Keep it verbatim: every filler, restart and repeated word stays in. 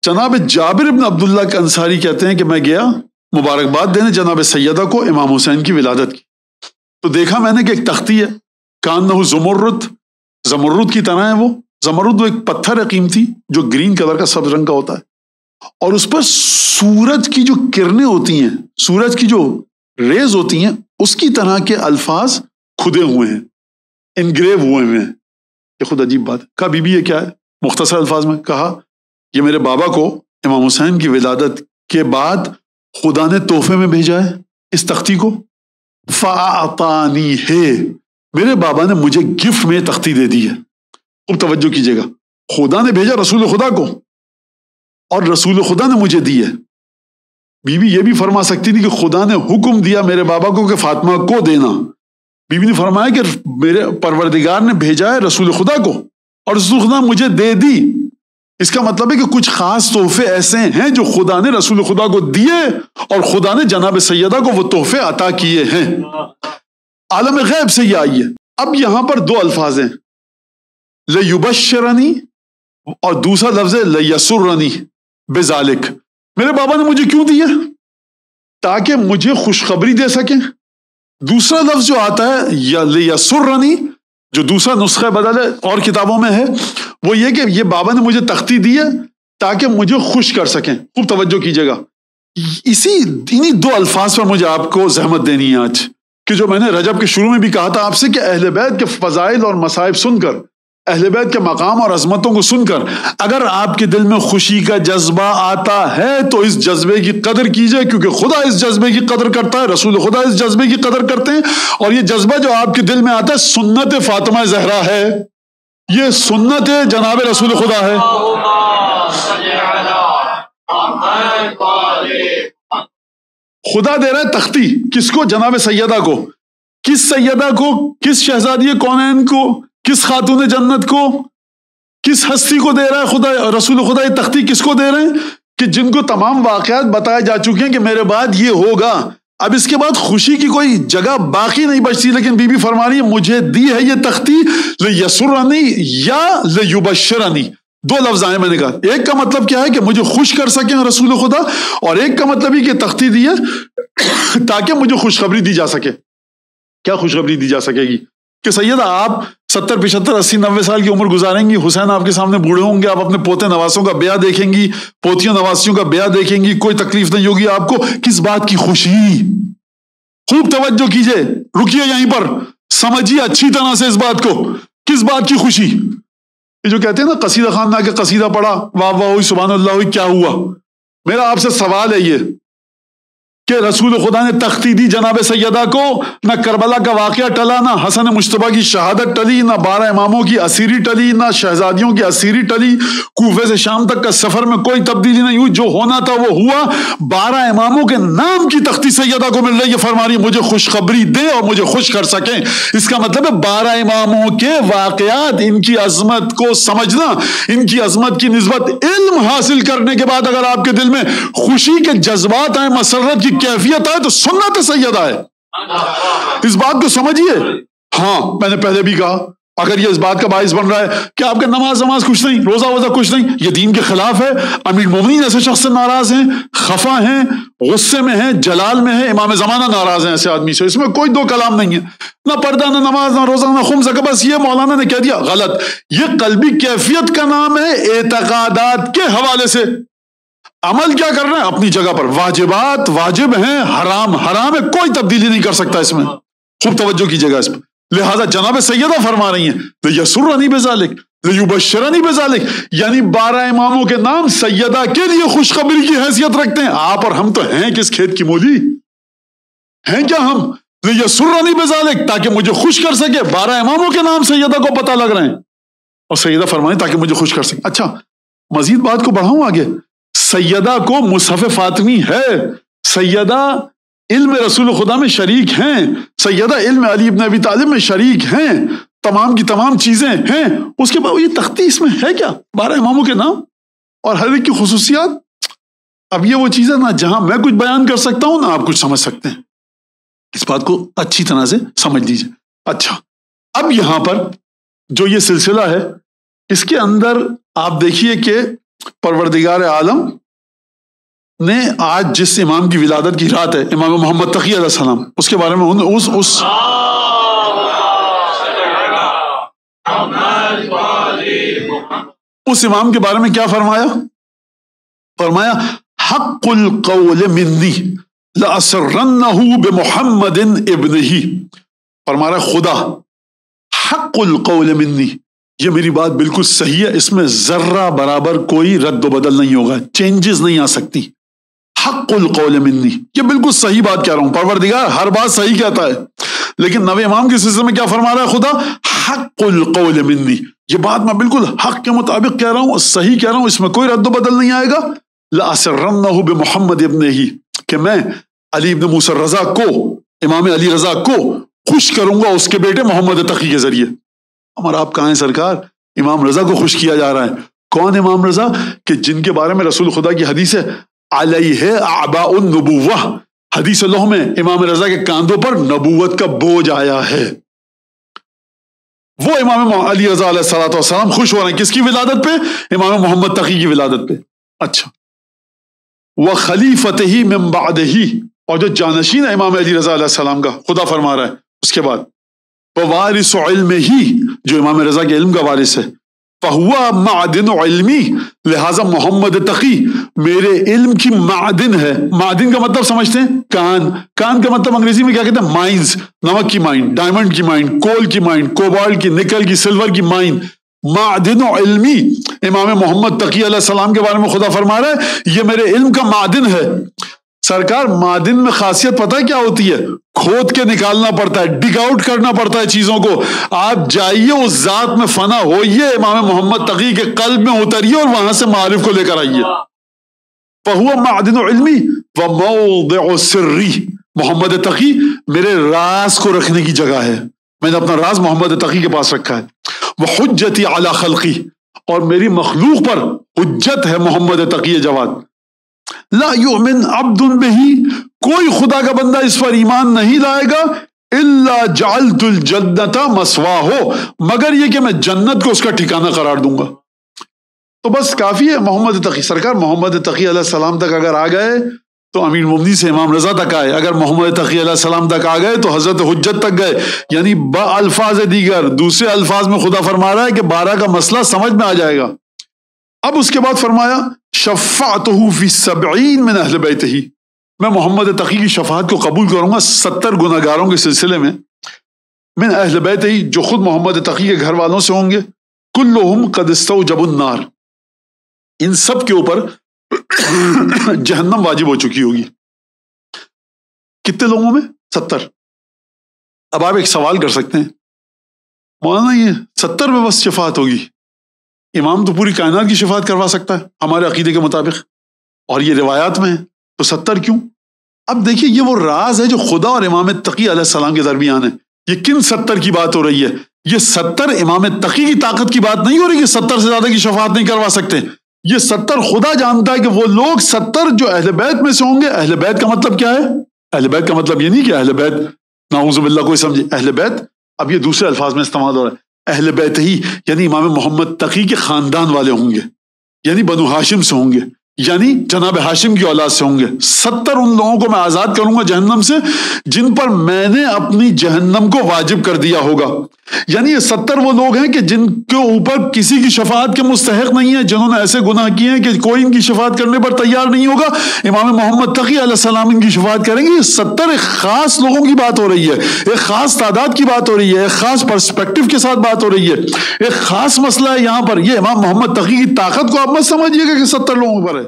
جناب جابر بن عبداللہ کے انصاری کہتے ہیں کہ میں گیا مبارکباد دینے جناب سیدہ کو امام حسین کی ولادت کی، تو دیکھا میں نے کہ ایک تختی ہے، کانہ زمرد، زمرد کی طرح ہے وہ، زمرد وہ ایک پتھر ہے قیمتی جو گرین کلر کا سبز رنگ کا ہوتا ہے، اور اس پر سورج کی جو کرنیں ہوتی ہیں، سورج کی جو ریز ہوتی ہیں، اس کی طرح کے الفاظ کھدے ہوئے ہیں، انگریو ہوئے ہیں۔ یہ خود عجیب بات ہے۔ کہا بی بی یہ کیا ہے؟ مختصر الفاظ میں کہا یہ میرے بابا کو امام حسین کی ولادت کے بعد خدا نے تحفے میں بھیجا ہے اس تختی کو، فَأَعْطَانِي ہے، میرے بابا نے مجھے گفٹ میں تختی دے دی ہے۔ اب توجہ کیجئے گا، خدا نے بھیجا رسول خدا کو اور رسول خدا نے مجھے دی ہے۔ بی بی یہ بھی فرما سکتی تھی کہ خدا نے حکم دیا میرے بابا کو کہ فاطمہ کو دینا، بی بی نے فرمایا کہ میرے پروردگار نے بھیجا ہے رسول خدا کو اور رسول خدا مجھے دے دی۔ اس کا مطلب ہے کہ کچھ خاص تحفے ایسے ہیں جو خدا نے رسول خدا کو دیے اور خدا نے جناب سیدہ کو وہ تحفے عطا کیے ہیں۔ عالم غیب سے یہ آئی ہے۔ اب یہاں پر دو الفاظ ہیں، لَيُبَشِّرَنِي اور دوسرا لفظ ہے لَيَسُرَّنِي بِذَلِكَ۔ میرے بابا نے مجھے کیوں دی ہے؟ تاکہ مجھے خوشخبری دے سکیں۔ دوسرا لفظ جو آتا ہے یا لِيَسُرَّنِي، جو دوسرا نسخہ بدل ہے اور کتابوں میں ہے، وہ یہ کہ یہ بابا نے مجھے تختی دی ہے تاکہ مجھے خوش کر سکیں۔ خوب توجہ کیجئے گا، اسی انہی دو الفاظ پر مجھے آپ کو زحمت دینی ہے آج، کہ جو میں نے رجب کے شروع میں بھی کہا تھا آپ سے کہ اہل بیت کے فضائل اور مصائب سن کر، اہل بیت کے مقام اور عظمتوں کو سن کر اگر آپ کے دل میں خوشی کا جذبہ آتا ہے تو اس جذبے کی قدر کیجئے، کیونکہ خدا اس جذبے کی قدر کرتا ہے، رسول خدا اس جذبے کی قدر کرتے ہیں، اور یہ جذبہ جو آپ کے دل میں آتا ہے سنت فاطمہ زہرا ہے، یہ سنت جناب رسول خدا ہے۔ خدا دے رہا ہے تختی کس کو؟ جناب سیدہ کو۔ کس سیدہ کو؟ کس شہزادی کونین کو؟ کس خاتون جنت کو؟ کس ہستی کو دے رہا ہے خدا رسول خدا یہ تختی؟ کس کو دے رہے ہیں؟ کہ جن کو تمام واقعات بتائے جا چکے ہیں کہ میرے بعد یہ ہوگا، اب اس کے بعد خوشی کی کوئی جگہ باقی نہیں بچتی، لیکن بی بی فرما رہی ہے مجھے دی ہے یہ تختی لِيَسُرَّنِي یا لِيُبَشِّرَنِي، دو لفظ آئے میں نے کہا، ایک کا مطلب کیا ہے کہ مجھے خوش کر سکیں رسول خدا، اور ایک کا مطلب یہ کہ تختی دی ہے تاکہ مجھے خوشخبری دی جا سکے۔ کیا خوشخبری دی جا سکے گی؟ کہ سیدہ آپ ستر پچہتر اسی نوے سال کی عمر گزاریں گی، حسین آپ کے سامنے بوڑھے ہوں گے، آپ اپنے پوتے نواسوں کا بیاہ دیکھیں گی، پوتیوں نواسیوں کا بیاہ دیکھیں گی، کوئی تکلیف نہیں ہوگی آپ کو، کس بات کی خوشی؟ خوب توجہ کیجئے، رکیے یہیں پر، سمجھیے اچھی طرح سے اس بات کو، کس بات کی خوشی؟ یہ جو کہتے ہیں نا قصیدہ خان نہ کہ قصیدہ پڑھا واہ واہ ہوئی سبحان اللہ ہوئی، کیا ہوا؟ میرا آپ سے سوال ہے یہ کہ رسول خدا نے تختی دی جناب سیدہ کو، نہ کربلا کا واقعہ ٹلا، نہ حسن مجتبیٰ کی شہادت ٹلی، نہ بارہ اماموں کی اسیری ٹلی، نہ شہزادیوں کی اسیری ٹلی، کوفے سے شام تک کا سفر میں کوئی تبدیلی نہیں ہوئی، جو ہونا تھا وہ ہوا، بارہ اماموں کے نام کی تختی سیدہ کو مل رہی ہے، فرما رہی ہے مجھے خوشخبری دے اور مجھے خوش کر سکیں۔ اس کا مطلب ہے بارہ اماموں کے واقعات، ان کی عظمت کو سمجھنا، ان کی عظمت کی نسبت علم حاصل کرنے کے بعد اگر آپ کے دل میں خوشی کے جذبات آئیں، مسرت کی کیفیت ہے، تو سنت سیدہ ہے۔ اس بات کو سمجھیے۔ ہاں میں نے پہلے بھی کہا اگر یہ اس بات کا باعث بن رہا ہے کہ آپ کے نماز نماز کچھ نہیں، روزہ ووزہ کچھ نہیں، یہ دین کے خلاف ہے، امیر المومنین ایسے شخص سے ناراض ہیں، خفا ہیں، غصے میں ہیں، جلال میں ہیں، امام زمانہ ناراض ہیں ایسے آدمی سے، اس میں کوئی دو کلام نہیں ہے، نہ پردہ، نہ نماز، نہ روزہ، نہ خمس، کہ بس یہ مولانا نے کہہ دیا، غلط۔ یہ قلبی کیفیت کا نام ہے، اعتقادات کے حوالے سے۔ عمل کیا کر رہے ہیں؟ اپنی جگہ پر، واجبات واجب ہیں، حرام حرام ہے، کوئی تبدیلی نہیں کر سکتا اس میں۔ خوب توجہ کیجئے گا اس پر۔ لہذا جناب سیدہ فرما رہی ہیں لِيَسُرَّنِي بِذَلِكَ لِيُبَشِّرَنِي بِذَلِكَ، یعنی بارہ اماموں کے نام سیدہ کے لیے خوشخبری کی حیثیت رکھتے ہیں۔ آپ اور ہم تو ہیں کس کھیت کی مولی؟ ہیں کیا ہم؟ لِيَسُرَّنِي بِذَلِكَ، تاکہ مجھے خوش کر سکے، بارہ اماموں کے نام سیدہ کو پتہ لگ رہے ہیں، اور سیدہ فرمائیں تاکہ مجھے خوش کر سکے۔ اچھا مزید بات کو بڑھاؤں آگے، سیدہ کو مصحف فاطمی ہے، سیدہ علم رسول خدا میں شریک ہیں، سیدہ علم علی ابن ابی طالب میں شریک ہیں، تمام کی تمام چیزیں ہیں، اس کے بعد یہ تختی اس میں ہے کیا؟ بارہ اماموں کے نام اور ہر ایک کی خصوصیات۔ اب یہ وہ چیزیں نہ جہاں میں کچھ بیان کر سکتا ہوں نہ آپ کچھ سمجھ سکتے ہیں، اس بات کو اچھی طرح سے سمجھ لیجیے۔ اچھا اب یہاں پر جو یہ سلسلہ ہے اس کے اندر آپ دیکھیے کہ پروردگار عالم نے آج جس امام کی ولادت کی رات ہے، امام محمد تقی علیہ السلام، اس کے بارے میں ان اس اس اس امام کے بارے میں کیا فرمایا؟ فرمایا حق القول منی لأسرنہ بمحمد ابنہ. فرما رہا خدا حق القول منی، یہ میری بات بالکل صحیح ہے، اس میں ذرہ برابر کوئی رد و بدل نہیں ہوگا، چینجز نہیں آ سکتی. حق القول منی، یہ بالکل صحیح بات کہہ رہا ہوں، پروردگار ہر بات صحیح کہتا ہے، لیکن نبی امام کے سلسلے میں کیا فرما رہا ہے خدا؟ حق القول منی، یہ بات میں بالکل حق کے مطابق کہہ رہا ہوں، صحیح کہہ رہا ہوں، اس میں کوئی رد و بدل نہیں آئے گا. لأسرنہ بمحمد ابنہ، کہ میں علی ابن موسیٰ رضا کو، امام علی رضا کو خوش کروں گا اس کے بیٹے محمد تقی کے ذریعے. ہمارا آپ کہاں ہیں سرکار؟ امام رضا کو خوش کیا جا رہا ہے. کون امام رضا؟ کہ جن کے بارے میں رسول خدا کی حدیث ہے علیہ اعباء النبوہ، حدیث اللہ میں امام رضا کے کاندھوں پر نبوت کا بوجھ آیا ہے. وہ امام علی رضا علیہ الصلوۃ والسلام خوش ہو رہے ہیں کس کی ولادت پہ؟ امام محمد تقی کی ولادت پہ. اچھا، وخلیفتہ من بعدہ، اور جو جانشین ہے امام علی رضا علیہ السلام کا، خدا فرما رہا ہے اس کے بعد ووارث علم ہی، جو امام رضا کے علم کا وارث ہے، فہوا معدن علمی، لہذا محمد تقی میرے علم کی معدن ہے. معدن کا مطلب سمجھتے ہیں؟ کان. کان کا مطلب انگریزی میں کیا کہتے ہیں؟ مائنز، نمک کی مائن، ڈائمنڈ کی مائن، کول کی مائن، کوبالٹ کی، نکل کی، سلور کی مائن. معدن علمی، امام محمد تقی علیہ السلام کے بارے میں خدا فرما رہا ہے یہ میرے علم کا معدن ہے. سرکار معدن میں خاصیت پتہ ہے کیا ہوتی ہے؟ کھود کے نکالنا پڑتا ہے، ڈگ آؤٹ کرنا پڑتا ہے چیزوں کو. آپ جائیے اس ذات میں فنا ہوئیے، امام محمد تقی کے قلب میں اتریے اور وہاں سے معارف کو لے کر آئیے. فہو معدن علمی وموضع سری، محمد تقی میرے راز کو رکھنے کی جگہ ہے، میں نے اپنا راز محمد تقی کے پاس رکھا ہے. وحجتی علی خلقی، اور میری مخلوق پر حجت ہے محمد تقی جواد. لا یؤمن عبد بہی، کوئی خدا کا بندہ اس پر ایمان نہیں لائے گا الا جعلت الجنت مثواہ، مگر یہ کہ میں جنت کو اس کا ٹھکانہ قرار دوں گا. تو بس کافی ہے محمد تقی. سرکار محمد تقی علیہ السلام تک اگر آ گئے تو امیر المومنین سے امام رضا تک آئے، اگر محمد تقی علیہ السلام تک آ گئے تو حضرت حجت تک گئے. یعنی با الفاظ دیگر، دوسرے الفاظ میں خدا فرما رہا ہے کہ بارہ کا مسئلہ سمجھ میں آ جائے گا. اب اس کے بعد فرمایا شفاعتہ فی سبعین من اہل بیتہ، میں محمد تقی کی شفاعت کو قبول کروں گا ستر گناہگاروں کے سلسلے میں، من اہل بیتہ، جو خود محمد تقی کے گھر والوں سے ہوں گے. کلہم قد استوجبوا النار، ان سب کے اوپر جہنم واجب ہو چکی ہوگی. کتنے لوگوں میں؟ ستر. اب آپ ایک سوال کر سکتے ہیں، مولانا یہ ستر میں بس شفاعت ہوگی؟ امام تو پوری کائنات کی شفاعت کروا سکتا ہے ہمارے عقیدے کے مطابق، اور یہ روایات میں ہے، تو ستر کیوں؟ اب دیکھیے یہ وہ راز ہے جو خدا اور امام تقی علیہ السلام کے درمیان ہے. یہ کن ستر کی بات ہو رہی ہے؟ یہ ستر امام تقی کی طاقت کی بات نہیں ہو رہی کہ ستر سے زیادہ کی شفاعت نہیں کروا سکتے. یہ ستر خدا جانتا ہے کہ وہ لوگ ستر جو اہل بیت میں سے ہوں گے. اہل بیت کا مطلب کیا ہے؟ اہل بیت کا مطلب یہ نہیں کہ اہل بیت نعوذ باللہ کوئی سمجھے. اہل بیت اب یہ دوسرے الفاظ میں استعمال ہو رہا ہے. اہل بیت ہی یعنی امام محمد تقی کے خاندان والے ہوں گے، یعنی بنو ہاشم سے ہوں گے، یعنی جناب ہاشم کی اولاد سے ہوں گے. ستر ان لوگوں کو میں آزاد کروں گا جہنم سے جن پر میں نے اپنی جہنم کو واجب کر دیا ہوگا. یعنی یہ ستر وہ لوگ ہیں کہ جن کے اوپر کسی کی شفاعت کے مستحق نہیں ہے، جنہوں نے ایسے گناہ کیے ہیں کہ کوئی ان کی شفاعت کرنے پر تیار نہیں ہوگا. امام محمد تقی علیہ السلام ان کی شفاعت کریں گے. یہ ستر ایک خاص لوگوں کی بات ہو رہی ہے، ایک خاص تعداد کی بات ہو رہی ہے، ایک خاص پرسپیکٹو کے ساتھ بات ہو رہی ہے، ایک خاص مسئلہ ہے یہاں پر. یہ امام محمد تقی کی طاقت کو آپ مت سمجھیے گا کہ ستر لوگوں پر ہے.